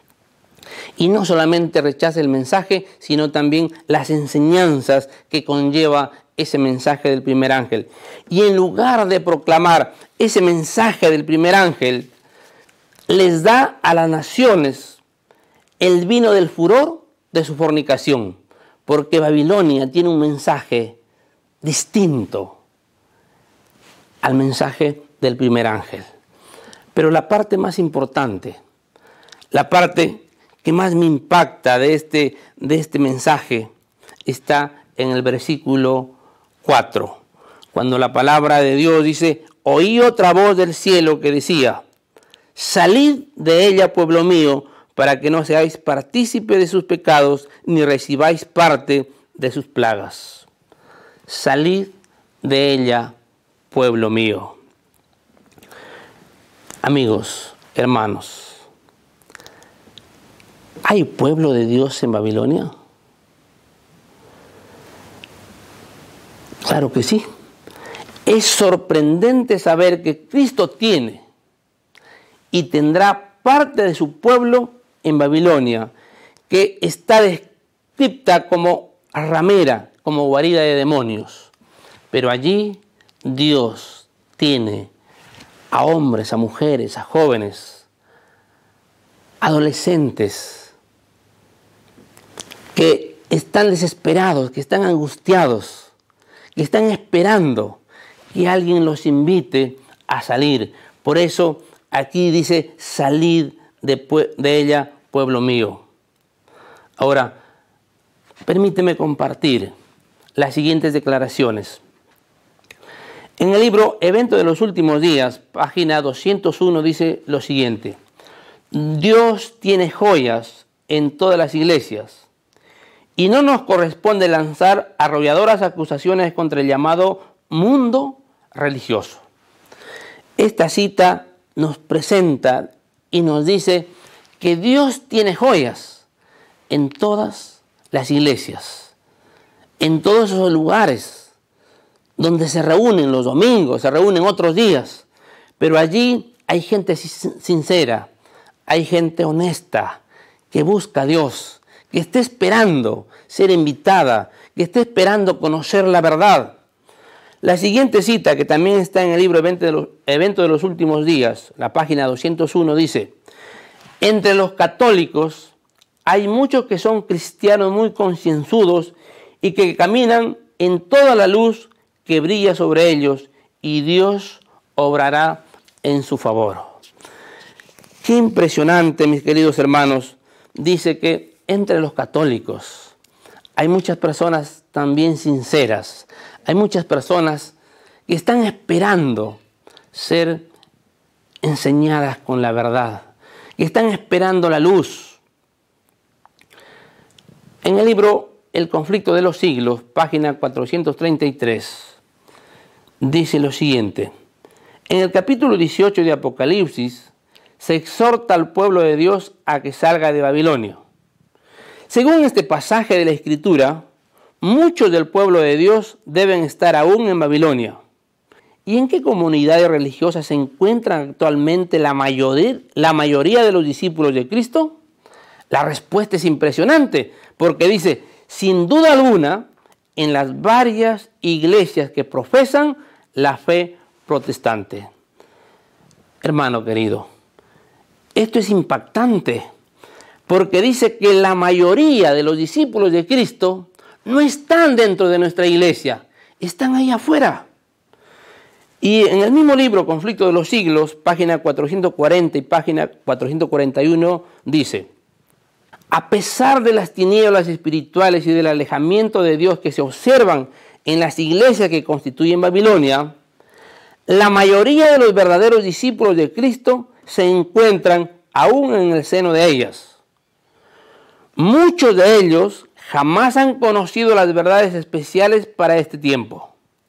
Y no solamente rechaza el mensaje, sino también las enseñanzas que conlleva ese mensaje del primer ángel. Y en lugar de proclamar ese mensaje del primer ángel, les da a las naciones el vino del furor de su fornicación, porque Babilonia tiene un mensaje distinto al mensaje del primer ángel. Pero la parte más importante, la parte que más me impacta de este, de este mensaje está en el versículo cuatro, cuando la palabra de Dios dice, oí otra voz del cielo que decía, salid de ella, pueblo mío, para que no seáis partícipe de sus pecados, ni recibáis parte de sus plagas. Salid de ella, pueblo mío. Amigos, hermanos, ¿hay pueblo de Dios en Babilonia? Claro que sí. Es sorprendente saber que Cristo tiene y tendrá parte de su pueblo en Babilonia, que está descrita como ramera, como guarida de demonios. Pero allí Dios tiene a hombres, a mujeres, a jóvenes, adolescentes, que están desesperados, que están angustiados, que están esperando que alguien los invite a salir. Por eso aquí dice, salid de, de ella, pueblo mío. Ahora, permíteme compartir las siguientes declaraciones. En el libro Evento de los Últimos Días, página doscientos uno, dice lo siguiente. Dios tiene joyas en todas las iglesias y no nos corresponde lanzar arrolladoras acusaciones contra el llamado mundo religioso. Esta cita nos presenta y nos dice que Dios tiene joyas en todas las iglesias, en todos esos lugares donde se reúnen los domingos, se reúnen otros días, pero allí hay gente sincera, hay gente honesta que busca a Dios, que está esperando ser invitada, que está esperando conocer la verdad. La siguiente cita, que también está en el libro Evento de los, Evento de los Últimos Días, la página doscientos uno, dice, entre los católicos hay muchos que son cristianos muy concienzudos y que caminan en toda la luz que brilla sobre ellos y Dios obrará en su favor. Qué impresionante, mis queridos hermanos. Dice que entre los católicos hay muchas personas también sinceras. Hay muchas personas que están esperando ser enseñadas con la verdad, que están esperando la luz. En el libro El conflicto de los siglos, página cuatrocientos treinta y tres, dice lo siguiente. En el capítulo dieciocho de Apocalipsis se exhorta al pueblo de Dios a que salga de Babilonia. Según este pasaje de la Escritura, muchos del pueblo de Dios deben estar aún en Babilonia. ¿Y en qué comunidades religiosas se encuentran actualmente la mayoría, la mayoría de los discípulos de Cristo? La respuesta es impresionante, porque dice, sin duda alguna, en las varias iglesias que profesan la fe protestante. Hermano querido, esto es impactante, porque dice que la mayoría de los discípulos de Cristo no están dentro de nuestra iglesia, están ahí afuera. Y en el mismo libro, Conflicto de los Siglos, página cuatrocientos cuarenta y página cuatrocientos cuarenta y uno, dice, a pesar de las tinieblas espirituales y del alejamiento de Dios que se observan en las iglesias que constituyen Babilonia, la mayoría de los verdaderos discípulos de Cristo se encuentran aún en el seno de ellas. Muchos de ellos jamás han conocido las verdades especiales para este tiempo.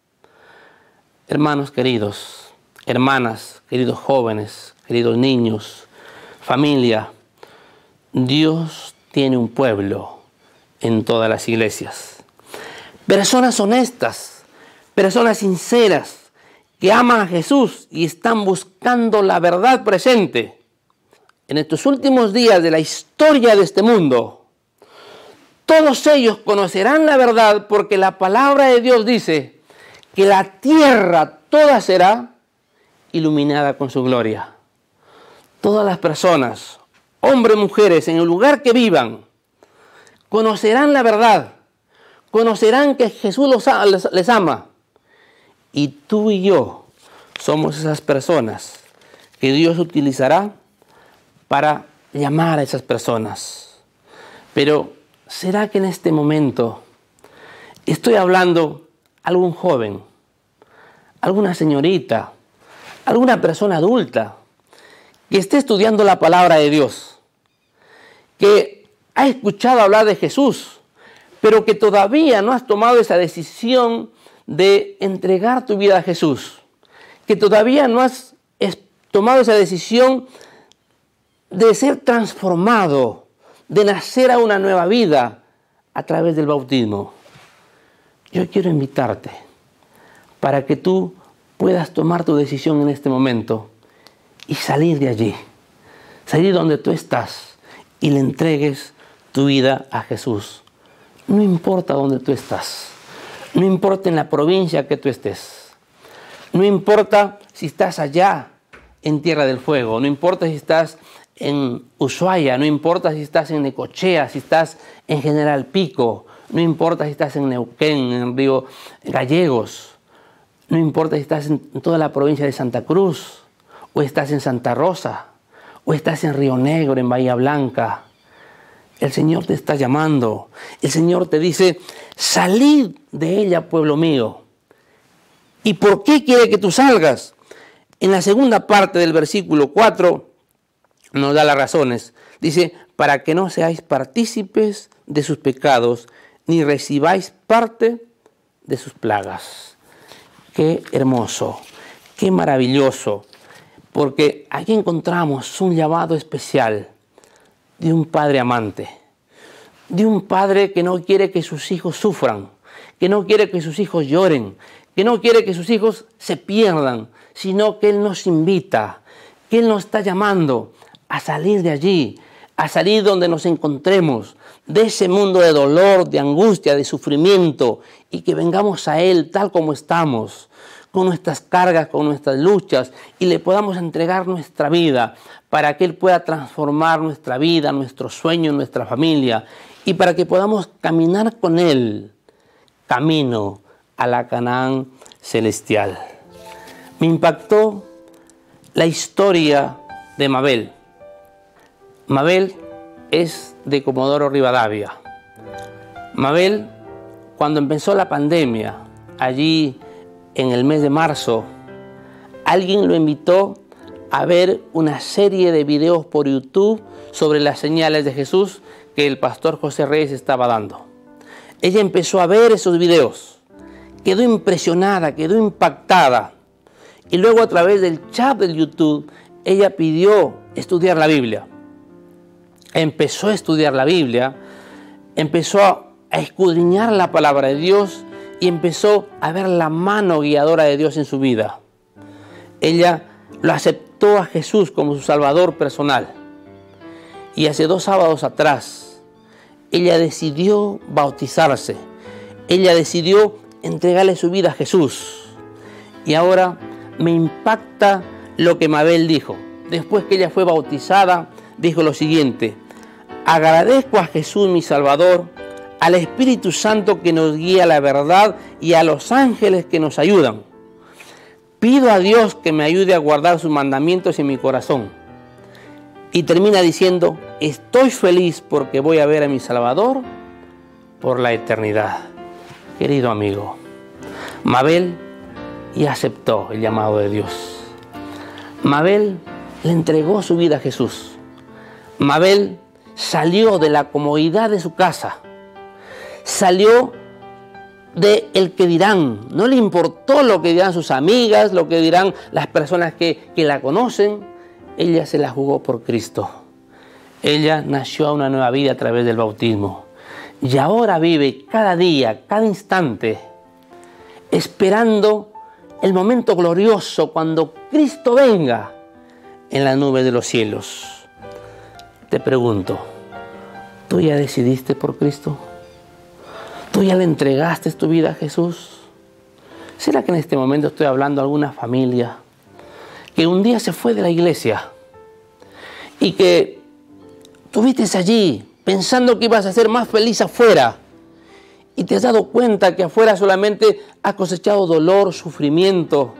Hermanos queridos, hermanas, queridos jóvenes, queridos niños, familia, Dios tiene un pueblo en todas las iglesias. Personas honestas, personas sinceras, que aman a Jesús y están buscando la verdad presente. En estos últimos días de la historia de este mundo, todos ellos conocerán la verdad porque la palabra de Dios dice que la tierra toda será iluminada con su gloria. Todas las personas, hombres y mujeres, en el lugar que vivan, conocerán la verdad, conocerán que Jesús los, les, les ama. Y tú y yo somos esas personas que Dios utilizará para llamar a esas personas. Pero, ¿será que en este momento estoy hablando a algún joven, alguna señorita, alguna persona adulta que esté estudiando la palabra de Dios, que ha escuchado hablar de Jesús, pero que todavía no has tomado esa decisión de entregar tu vida a Jesús, que todavía no has tomado esa decisión de ser transformado, de nacer a una nueva vida a través del bautismo? Yo quiero invitarte para que tú puedas tomar tu decisión en este momento y salir de allí, salir donde tú estás y le entregues tu vida a Jesús. No importa dónde tú estás, no importa en la provincia que tú estés, no importa si estás allá en Tierra del Fuego, no importa si estás en Ushuaia, no importa si estás en Necochea, si estás en General Pico, no importa si estás en Neuquén, en Río Gallegos, no importa si estás en toda la provincia de Santa Cruz, o estás en Santa Rosa, o estás en Río Negro, en Bahía Blanca. El Señor te está llamando. El Señor te dice, salid de ella, pueblo mío. ¿Y por qué quiere que tú salgas? En la segunda parte del versículo cuatro nos da las razones. Dice, para que no seáis partícipes de sus pecados, ni recibáis parte de sus plagas. Qué hermoso, qué maravilloso, porque aquí encontramos un llamado especial de un padre amante, de un padre que no quiere que sus hijos sufran, que no quiere que sus hijos lloren, que no quiere que sus hijos se pierdan, sino que Él nos invita, que Él nos está llamando a salir de allí, a salir donde nos encontremos, de ese mundo de dolor, de angustia, de sufrimiento, y que vengamos a Él tal como estamos, con nuestras cargas, con nuestras luchas, y le podamos entregar nuestra vida para que Él pueda transformar nuestra vida, nuestros sueños, nuestra familia, y para que podamos caminar con Él, camino a la Canaán celestial. Me impactó la historia de Mabel. Mabel es de Comodoro Rivadavia. Mabel, cuando empezó la pandemia, allí en el mes de marzo, alguien lo invitó a ver una serie de videos por YouTube sobre las señales de Jesús que el pastor José Reyes estaba dando. ella empezó a ver esos videos. Quedó impresionada, quedó impactada. Y luego a través del chat del YouTube, ella pidió estudiar la Biblia. Empezó a estudiar la Biblia, empezó a escudriñar la palabra de Dios y empezó a ver la mano guiadora de Dios en su vida. Ella lo aceptó a Jesús como su Salvador personal. Y hace dos sábados atrás, ella decidió bautizarse. Ella decidió entregarle su vida a Jesús. Y ahora me impacta lo que Mabel dijo. Después que ella fue bautizada, dijo lo siguiente: agradezco a Jesús mi Salvador, al Espíritu Santo que nos guía a la verdad y a los ángeles que nos ayudan. Pido a Dios que me ayude a guardar sus mandamientos en mi corazón. Y termina diciendo: estoy feliz porque voy a ver a mi Salvador por la eternidad. Querido amigo, Mabel ya aceptó el llamado de Dios. Mabel le entregó su vida a Jesús. Mabel salió de la comodidad de su casa. Salió de el que dirán. No le importó lo que dirán sus amigas, lo que dirán las personas que, que la conocen. Ella se la jugó por Cristo. Ella nació a una nueva vida a través del bautismo. Y ahora vive cada día, cada instante, esperando el momento glorioso cuando Cristo venga en la nube de los cielos. Te pregunto, ¿tú ya decidiste por Cristo? ¿Tú ya le entregaste tu vida a Jesús? ¿Será que en este momento estoy hablando a alguna familia que un día se fue de la iglesia y que tuviste allí pensando que ibas a ser más feliz afuera y te has dado cuenta que afuera solamente has cosechado dolor, sufrimiento,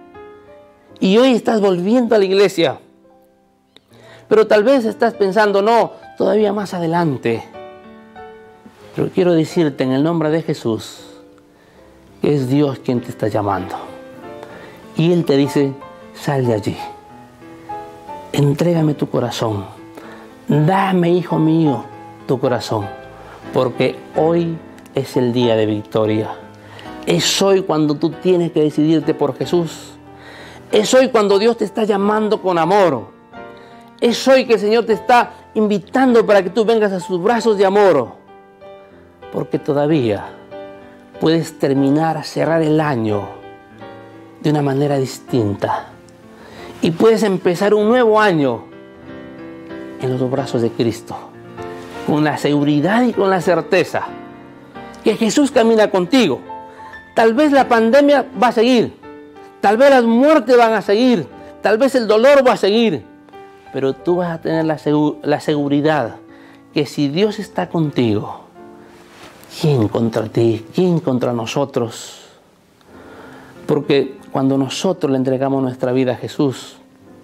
y hoy estás volviendo a la iglesia? Pero tal vez estás pensando, no, todavía más adelante. Pero quiero decirte en el nombre de Jesús que es Dios quien te está llamando. Y Él te dice: sal de allí. Entrégame tu corazón. Dame, hijo mío, tu corazón. Porque hoy es el día de victoria. Es hoy cuando tú tienes que decidirte por Jesús. Es hoy cuando Dios te está llamando con amor. Es hoy que el Señor te está invitando para que tú vengas a sus brazos de amor. Porque todavía puedes terminar, cerrar el año de una manera distinta. Y puedes empezar un nuevo año en los brazos de Cristo. Con la seguridad y con la certeza que Jesús camina contigo. Tal vez la pandemia va a seguir. Tal vez las muertes van a seguir. Tal vez el dolor va a seguir. Pero tú vas a tener la, segu- la seguridad que si Dios está contigo, ¿quién contra ti? ¿Quién contra nosotros? Porque cuando nosotros le entregamos nuestra vida a Jesús,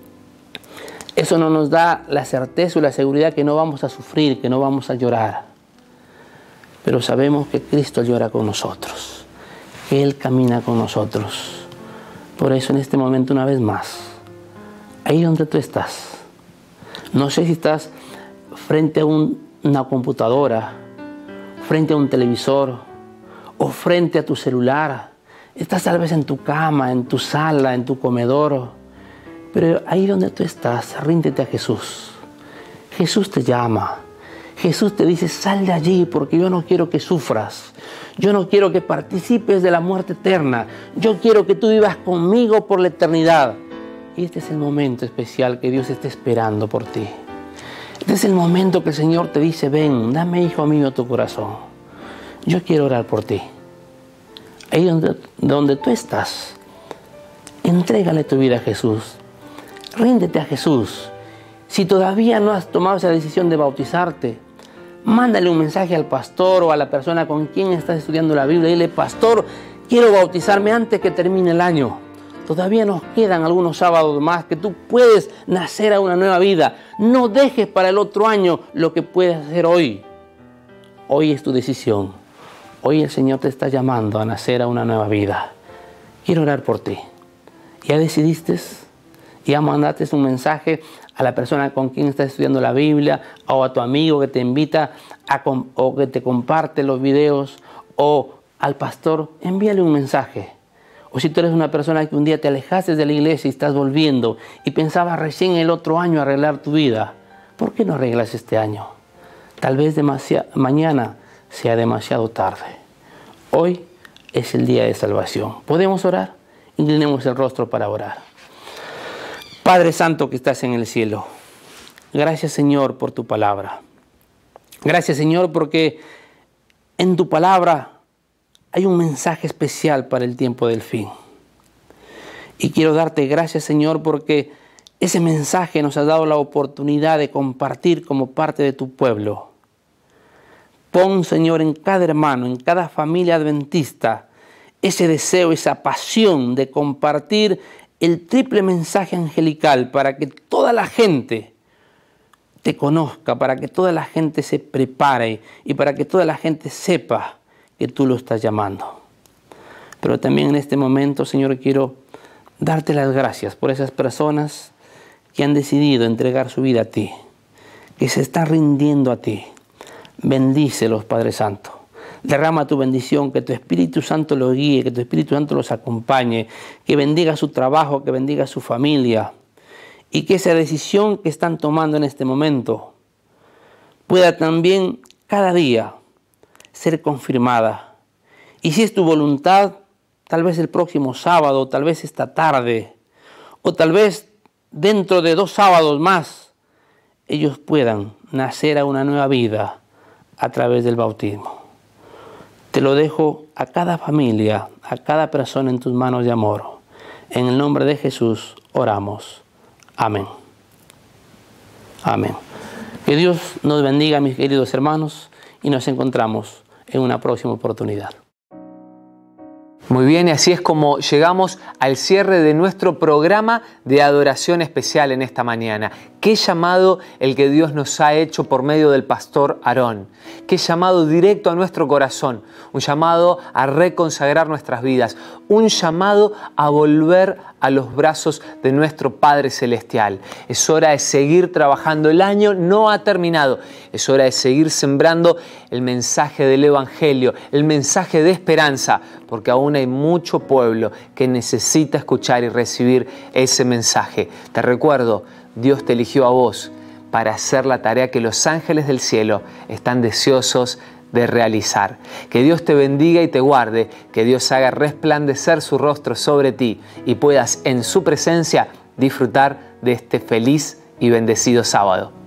eso no nos da la certeza y la seguridad que no vamos a sufrir, que no vamos a llorar. Pero sabemos que Cristo llora con nosotros, que Él camina con nosotros. Por eso en este momento, una vez más, ahí donde tú estás, no sé si estás frente a un, una computadora, frente a un televisor o frente a tu celular. Estás tal vez en tu cama, en tu sala, en tu comedor. Pero ahí donde tú estás, ríndete a Jesús. Jesús te llama. Jesús te dice: sal de allí porque yo no quiero que sufras. Yo no quiero que participes de la muerte eterna. Yo quiero que tú vivas conmigo por la eternidad. Y este es el momento especial que Dios está esperando por ti. Este es el momento que el Señor te dice: ven, dame, hijo mío, tu corazón. Yo quiero orar por ti. Ahí donde, donde tú estás, entrégale tu vida a Jesús. Ríndete a Jesús. Si todavía no has tomado esa decisión de bautizarte, mándale un mensaje al pastor o a la persona con quien estás estudiando la Biblia. Dile: pastor, quiero bautizarme antes que termine el año. Todavía nos quedan algunos sábados más que tú puedes nacer a una nueva vida. No dejes para el otro año lo que puedes hacer hoy. Hoy es tu decisión. Hoy el Señor te está llamando a nacer a una nueva vida. Quiero orar por ti. ¿Ya decidiste? Y ya mandaste un mensaje a la persona con quien estás estudiando la Biblia, o a tu amigo que te invita a, o que te comparte los videos, o al pastor, envíale un mensaje. O si tú eres una persona que un día te alejaste de la iglesia y estás volviendo y pensabas recién el otro año arreglar tu vida, ¿por qué no arreglas este año? Tal vez mañana sea demasiado tarde. Hoy es el día de salvación. ¿Podemos orar? Inclinemos el rostro para orar. Padre Santo que estás en el cielo, gracias Señor por tu palabra. Gracias Señor porque en tu palabra hay un mensaje especial para el tiempo del fin. Y quiero darte gracias Señor porque ese mensaje nos ha dado la oportunidad de compartir como parte de tu pueblo. Pon Señor en cada hermano, en cada familia adventista, ese deseo, esa pasión de compartir el triple mensaje angelical para que toda la gente te conozca, para que toda la gente se prepare y para que toda la gente sepa que tú lo estás llamando. Pero también en este momento, Señor, quiero darte las gracias por esas personas que han decidido entregar su vida a ti, que se están rindiendo a ti. Bendícelos, Padre Santo. Derrama tu bendición, que tu Espíritu Santo los guíe, que tu Espíritu Santo los acompañe, que bendiga su trabajo, que bendiga su familia y que esa decisión que están tomando en este momento pueda también cada día ser confirmada. Y si es tu voluntad, tal vez el próximo sábado, tal vez esta tarde, o tal vez dentro de dos sábados más, ellos puedan nacer a una nueva vida a través del bautismo. Te lo dejo a cada familia, a cada persona en tus manos de amor. En el nombre de Jesús oramos. Amén. Amén. Que Dios nos bendiga, mis queridos hermanos, y nos encontramos en una próxima oportunidad. Muy bien, y así es como llegamos al cierre de nuestro programa de adoración especial en esta mañana. Qué llamado el que Dios nos ha hecho por medio del pastor Aarón. Qué llamado directo a nuestro corazón. Un llamado a reconsagrar nuestras vidas. Un llamado a volver a los brazos de nuestro Padre Celestial. Es hora de seguir trabajando. El año no ha terminado. Es hora de seguir sembrando el mensaje del Evangelio, el mensaje de esperanza, porque aún hay mucho pueblo que necesita escuchar y recibir ese mensaje. Te recuerdo, Dios te eligió a vos para hacer la tarea que los ángeles del cielo están deseosos de realizar. Que Dios te bendiga y te guarde, que Dios haga resplandecer su rostro sobre ti y puedas en su presencia disfrutar de este feliz y bendecido sábado.